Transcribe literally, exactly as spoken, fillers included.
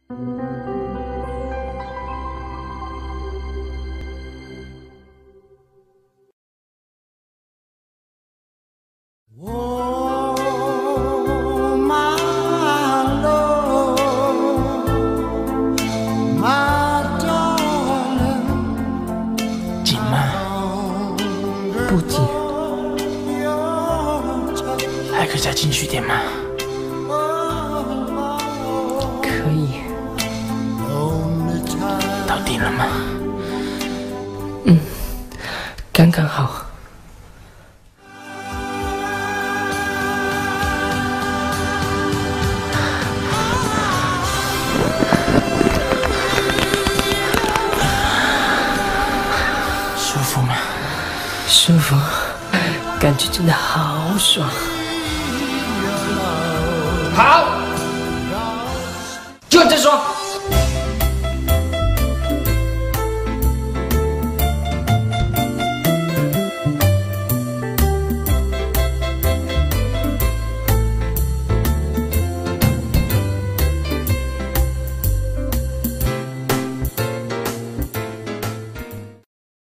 不紧，还可以再进去点吗？ 可以。 到顶了吗？ 嗯，刚刚好。 舒服吗？ 舒服，感觉真的好爽。 好，就这双。